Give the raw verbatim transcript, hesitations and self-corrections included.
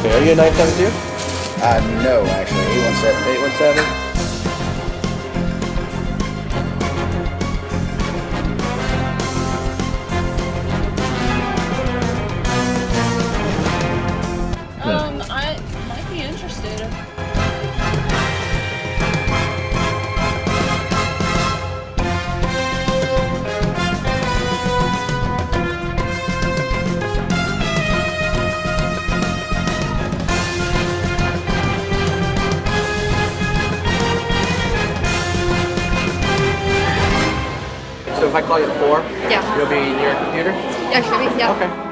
Okay, are you a nine seven two? Uh, no, actually, eight one seven. eight one seven? Um, I might be interested. So if I call you at four, Yeah. you'll be near your computer? Yeah, should we? Yeah. Okay.